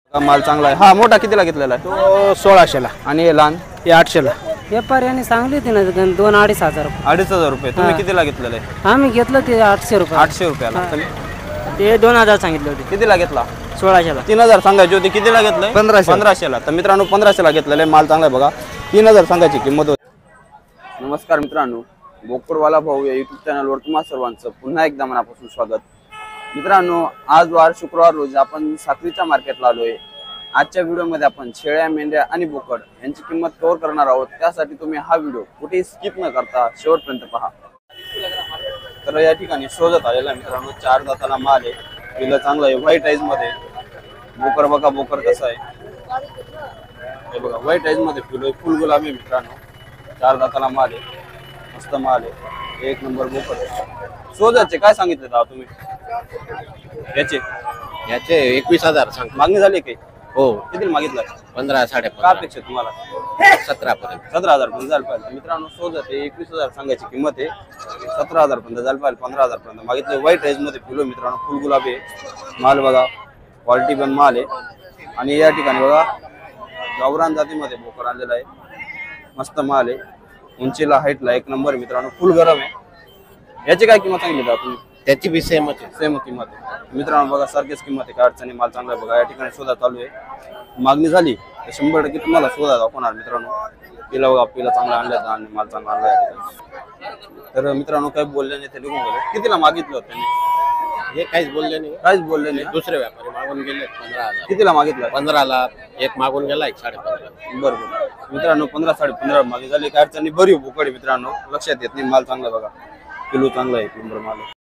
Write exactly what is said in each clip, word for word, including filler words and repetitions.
माल चांगला आहे। हा मोठा कितीला घेतलेला आहे? तो सोळाशे ला आणि हे लहान हे आठशे ला। व्यापाऱ्याने सांगली होती ना दोन अडीच हजार रुपये। अडीच हजार रुपये तुम्ही कितीला घेतलेलं आहे? आम्ही घेतलं ते आठशे रुपये। आठशे रुपयाला ते दोन हजार सांगितले होते। कितीला घेतला? सोळाशे ला। तीन हजार सांगायची होती, कितीला घेतलंय? पंधराशे पंधराशे ला। तर मित्रांनो पंधराशे ला घेतलेलं आहे, माल चांगला आहे बघा। तीन हजार सांगायची किंमत होती। नमस्कार मित्रांनो, बोकडवाला भाऊ या युट्यूब चॅनलवर तुम्हा सर्वांचं पुन्हा एकदा मनापासून स्वागत। मित्रांनो, आज वार शुक्रवार रोजी आपण साखरीच्या मार्केटला आलोय। आजच्या व्हिडिओमध्ये आपण शेळ्या, मेंढ्या आणि बोकड यांची किंमत कव्हर करणार आहोत। त्यासाठी तुम्ही हा व्हिडिओ कुठेही स्किप न करता शेवटपर्यंत पहा। तर या ठिकाणी शोधत आलेला मित्रांनो चार दाताला माल आहे, पिलं चांगलं आहे, व्हाईट आईज मध्ये। बोकर बघा, बोकर कसं आहे हे बघा, व्हाईट आईज मध्ये पिलं, फुल गुलाबी मित्रांनो। चार दाताला माल आहे, मस्त माल आहे, एक नंबर बोकड। शोधाचे काय सांगितले दादा तुम्ही? याचे याचे एकवीस हजार सांग। मागणी झाली काही? हो, किती मागितलं? पंधरा साडे काय अपेक्षा तुम्हाला? सतरा पर्यंत सतरा हजार पर्यंत जायला पाहिजे मित्रांनो। शोधत एकवीस हजार सांगायची किंमत आहे, सतरा हजार पर्यंत जायला पाहिजे, पंधरा हजार पर्यंत मागितले। व्हाईट राईज मध्ये फुलं मित्रांनो, फुल गुलाबी आहे, माल बघा, क्वालिटी पण माल आहे। आणि या ठिकाणी बघा गावरान जातीमध्ये बोकड आणलेला आहे, मस्त माल आहे, उंचीला हाईटला एक नंबर मित्रांनो, फुल गरम आहे। याची काय किंमत सांगितली का तुम्ही? त्याची बी सेमच आहे, सेम किंमत आहे मित्रांनो बघा, सारखीच किंमत आहे, काय अडचणी, माल चांगला आहे बघा। या ठिकाणी शोधा चालू आहे, मागणी झाली तर शंभर टक्के तुम्हाला शोधा दाखवणार मित्रांनो। पिला बघा, पिला चांगला आणला आणि माल चांगला आणला या ठिकाणी। तर मित्रांनो काही बोलले नाही, ते निघून गेले। कितीला मागितलं होतं त्यांनी? हे काहीच बोलले नाही, काहीच बोलले नाही। दुसरे व्यापारी मागून गेले पंधरा हजार। कितीला मागितलं? पंधरा ला एक मागून गेला, एक साडे पंधरा। बरोबर मित्रांनो, पंधरा साडे पंधरा मागे झाली, काय अडचणी, बरी बोकडी मित्रांनो, लक्षात येत नाही, माल चांगला बघा, किलो चांगला आहे, नंबर माल आहे।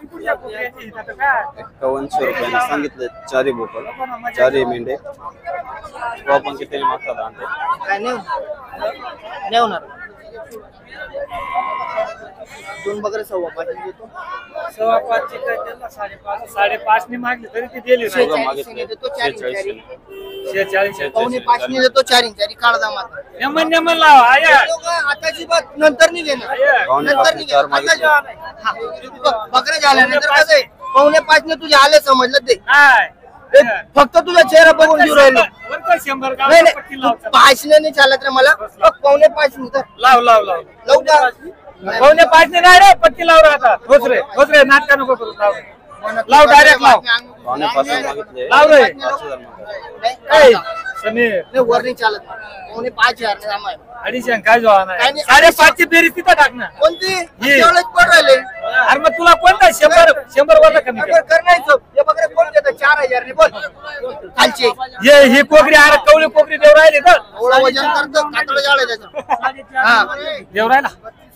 एक्कावनशे रुपयाने सांगितले चारी बोकड, चारी मेंढे। आपण किती मागतात आणते? दोन बकरे सव्वा पाच देतो। सव्वा पाचशे काय त्याला साडेपाच साडेपाच ने मागले तरी ते दिले सगळं मागितलं शेहेचाळीस शेहेचाळीस पावणे पाच ने देतो, चारी चारी काळ दामात नेमन नेमन लाव आया आताची बात नंतर नाही देणार, पावणे नंतर पाच नाही चार घेणार। मागितलं। बकरे झाल्यानंतर कसं आहे, पावणे पाच ने तुझे आले समजलं ते, काय फक्त तुझा चेहरा बघून घेऊ राहिलो। वरचा शंभर गाव नाही पट्टी लाव नाही, पाच ने नाही चालत रे मला, फक्त पावणे पाच ने तर लाव लाव लाव लावू का? पावणे पाच ने नाही रे, पट्टी लाव रे आता। होच रे होच रे, नाटका नको करू, लाव लाव डायरेक्ट लाव पावणे पाच मागितले, लाव रे। पाच हजार मागितले। ए समीर नाही वर नाही चालत, पावणे पाच हजार ने आम्हाला अडीचशे काय जोहा काय नाही, नाही. साडेपाचची फेरी तिथं टाक ना। कोणती ही. तेवढेच पड राहिले। अरे मग तुला कोणता शंभर शंभर वर कमी कर? कर नाही चोप. हे बकरे कोण देतं? चार हजार ने बोल खालचे ये ही कोकरी अरे कवळी कोकरी देव राहिली तर एवढं वजन करतं, कातडं जाळ आहे त्याचं। हा देव राहिला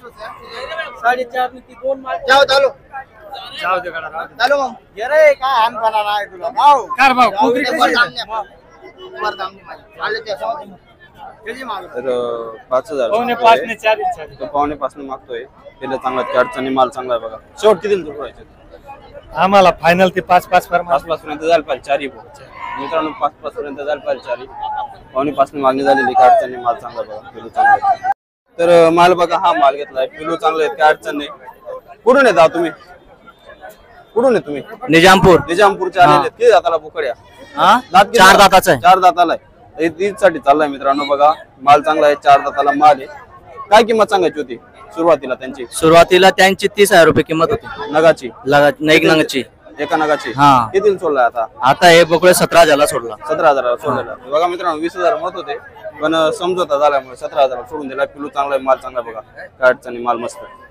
साडेचार ने ती दोन माल जाऊ चालू जाऊ दे गडा चालू मग घे रे, काय अनपणा नाही तुला गाव कर भाऊ कोकरी वर कशी? दामने वर दामने माझे आले ते समोर किती मागतो? तर अं, पाच हजार पावणे पाच ने चार इंच तो पावणे पाच ने मागतोय, त्याला चांगला आहे, अडचणी, माल चांगला आहे बघा। शेवट किती जोडायचे? आम्हाला फायनल ते पाच पाच फरमा पाच पाच पर्यंत जायला पाहिजे चारी बोकड मित्रांनो, पाच पाच पर्यंत जायला पाहिजे चारी। पावणे पाच ने मागणी झालेली, काय अडचण नाही, माल चांगला आहे बघा, पिलू चांगला आहे। तर अं, माल बघा, हा माल घेतलाय, पिलू चांगले आहेत, काय अडचण नाही। कुठून येता तुम्ही? कुठून आहे तुम्ही? निजामपूर निजामपूरचे आलेले आहेत। किती दाताला बोकड्या? दात किती? चार दाताचा आहे. चार दाताला आहे, तीच साठी चाललाय मित्रांनो बघा, माल चांगला आहे, चार दाताला माल आहे। काय किंमत सांगायची होती सुरुवातीला त्यांची? सुरुवातीला त्यांची तीस हजार रुपये किंमत होती नगाची, लगा एक नंगाची। एका नगाची हा. किती सोडलाय आता? आता हे बोकडे सतरा हजारला सोडला। सतरा हजार सोडलेला बघा मित्रांनो, वीस हजार म्हणत होते पण समजोता झाल्यामुळे सतरा हजार सोडून दिला। पिलू चांगला आहे, माल चांगला बघा, काय अडचणी, माल मस्त आहे।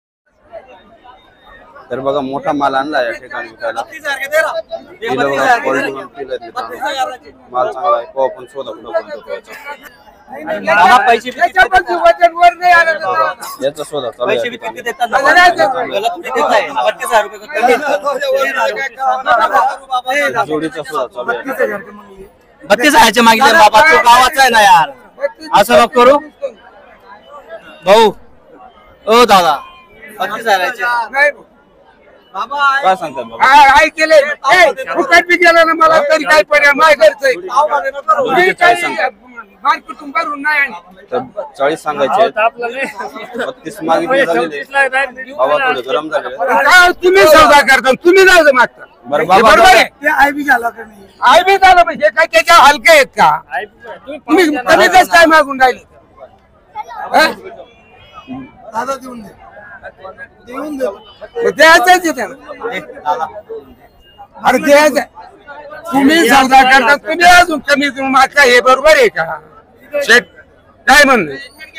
तर बघा मोठा माल आणला या ठिकाणी विकायला, पिलं बघा, क्वालिटी पण पिलं आहेत मित्रांनो, माल चांगला आहे। को आपण शोधा कुठं पर्यंत होतो याचा, पैसे वजन वर नाही आलं याचा शोधा चालू आहे। जोडीचा शोधा चालू आहे। बत्तीस हजारचे मागितले बाबा, तो गावाचा आहे ना यार, असं नको करू भाऊ। ओ दादा बत्तीस हजाराचे काय सांगतात बाबा? काय केले फुकट बी गेला ना मला तरी काय पर्याय माय घरचंय मार्केटून भरून नाही आणि तर चाळीस सांगायचे, बत्तीस मागितले झालेले, बाबा थोडे गरम झाले। काय तुम्ही सौदा करता, तुम्ही जाऊ मागता बरं हे बाबा बरोबर आहे. दादा- आय बी झालं पाहिजे हे काय त्याच्या हलके आहेत का तुम्ही कमी कसं काय मागून राहिले हा? दादा देऊन दे देऊन दे मग द्यायचंच आहे त्यांना. अरे द्यायचं तुम्ही सौदा करता तुम्ही अजून कमी तुम्ही मागता हे बरोबर आहे का शेट काय म्हणणं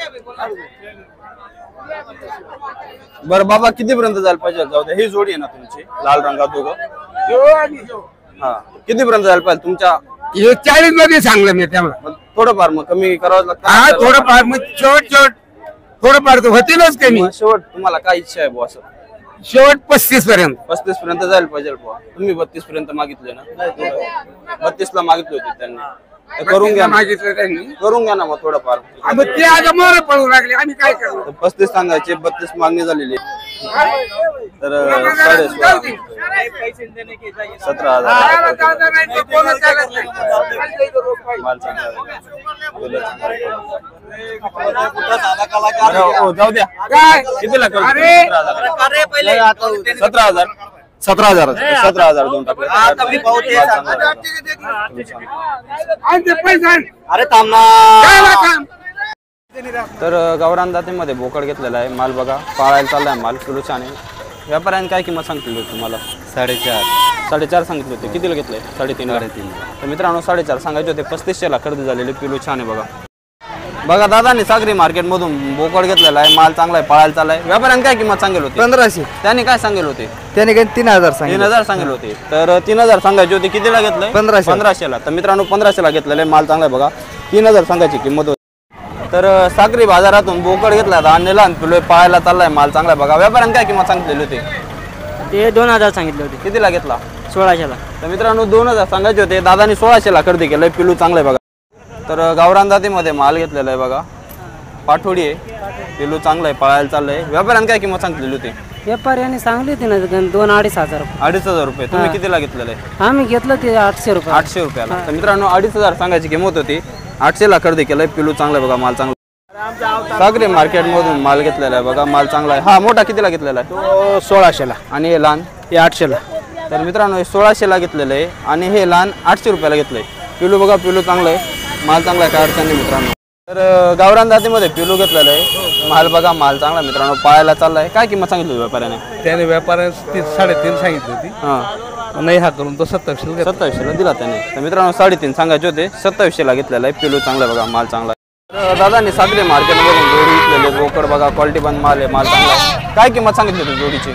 बरं बाबा कितीपर्यंत जायला पाहिजे जाऊ द्या ही जोडी आहे ना तुमची लाल रंगात दोघं हा कितीपर्यंत जायला पाहिजे तुमच्या हे चाळीस मध्ये सांगलं मी त्यामुळे मग थोडंफार मग कमी करावं हा लागतं थोडंफार मग शेवट शेवट थोडंफार तर होतीलच कमी मग शेवट तुम्हाला काय इच्छा आहे बुवा असं शेवट पस्तीस पर्यंत पस्तीस पर्यंत जायला पाहिजे बुवा तुम्ही बत्तीस पर्यंत मागितले ना बत्तीस ला मागितले होते त्यांनी तर करून घ्या ना. मागितलं त्यांनी करून घ्या ना मग थोडंफार हा, मग ते आता मोर पळू लागले आम्ही काय करू तर पस्तीस सांगायचे बत्तीस मागणी झालेली आहे. तर अं, साडे सोळा सतरा हजार आला दादा नाही तर कोणच चालत नाही. माल चांगला आहे. फुलं चांगली आहेत. बरं, हो, जाऊ द्या काय कितीला करू? अरे सतरा हजार सतरा हजार सतरा हजार दोन टाकले आणि ते पैसे आण. अरे थांब ना काय वा काम? तर गावरान दातेमध्ये बोकड घेतलेला आहे माल बघा पाळायला चाललाय माल किलो छान आहे व्यापाऱ्याने काय किंमत सांगितली होती तुम्हाला साडेचार साडेचार सांगितले होते कितीला घेतले साडेतीन साडेतीन तर मित्रांनो साडेचार सांगायचे होते पस्तीसशेला खरेदी झालेले किलो छान आहे बघा बघा दादाने सागरी मार्केट मधून बोकड घेतलेला आहे माल चांगला आहे पाळायला चाललाय व्यापाऱ्याने काय किंमत सांगेल होती पंधराशे त्यांनी काय सांगेल होते त्याने काही तीन हजार तीन सांगितलं हजार सांगेल होते तर तीन हजार सांगायचे होते कितीला घेतलंय पंधराशे. पंधराशेला तर मित्रांनो पंधराशेला घेतलेलं आहे माल चांगला आहे बघा तीन हजार सांगायची किंमत होती तर सागरी बाजारातून बोकड घेतला होता आणलेला आणि पिलोय पाळायला चाललाय माल चांगला आहे बघा व्यापाऱ्याने काय किंमत सांगितलेली होती ते दोन हजार सांगितले होते कितीला घेतला सोळाशेला तर मित्रांनो दोन हजार सांगायचे होते दादानी सोळाशेला खरेदी केलंय पिलू चांगलं आहे बघा तर गावरान जातीमध्ये माल घेतलेला आहे बघा पाठोडी आहे पिलू चांगलं आहे पाळायला चाललंय व्यापाऱ्याने काय किंमत सांगितलेली होती व्यापाऱ्याने सांगली होती ना दोन अडीच हजार रुपये. अडीच हजार रुपये तुम्ही कितीला घेतलेलं आहे आम्ही घेतलं ते आठशे रुपये आठशे रुपयाला तर मित्रांनो अडीच हजार सांगायची किंमत होती आठशेला खरेदी केलंय पिलू चांगलं आहे बघा माल चांगला सागरी मार्केट मधून माल घेतलेला आहे बघा माल चांगला आहे हा मोठा कितीला घेतलेला आहे सोळाशेला आणि हे लहान हे आठशेला तर मित्रांनो हे सोळाशेला घेतलेलं आहे आणि हे लहान आठशे रुपयाला घेतलंय पिलू बघा पिलू चांगलं आहे माल चांगला आहे काय अडचण नाही मित्रांनो तर अं, गावरान जातीमध्ये पिलू घेतलेलं आहे माल बघा माल चांगला आहे मित्रांनो पाळायला चाललाय काय किंमत सांगितली होती व्यापाऱ्याने त्याने व्यापाऱ्यास ती साडेतीन सांगितली होती हां नाही हा करून तो सत्तावीसशे घेतला. सत्तावीसशेला दिला त्याने तर मित्रांनो साडेतीन सांगायचे होते सत्तावीसशेला घेतलेला आहे पिलू चांगला आहे बघा माल चांगला आहे तर दादानी सागरी मार्केटमधून जोडी घेतलेले बोकड बघा क्वालिटी बंद माल आहे माल चांगला आहे काय किंमत सांगितली होती जोडीची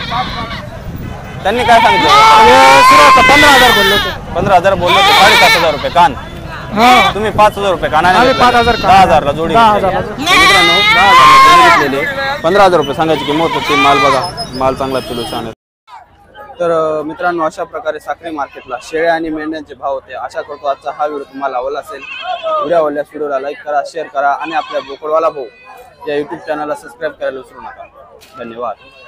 त्यांनी काय सांगितलं पंधरा हजार बोलले होते पंधरा हजार बोलले होते साडेसात हजार रुपये कान तुम्ही पाच हजार रुपये कानाने पाच हजार दहा हजारला जोडी घेतली. मित्रांनो दहा हजारला जोडी घेतलेली पंधरा हजार रुपये सांगायची किंमत होती माल बघा माल चांगला पिलू छान आहे तर अं, मित्रांनो अशा प्रकारे साखरी मार्केटला शेळ्या आणि मेंढ्यांचे भाव होते आशा करतो आजचा हा व्हिडिओ तुम्हाला आवडला असेल व्हिडिओ आवडल्यास व्हिडिओला लाईक करा शेअर करा आणि आपल्या बोकडवाला भाऊ या युट्यूब चॅनलला सबस्क्राईब करायला विसरू नका धन्यवाद.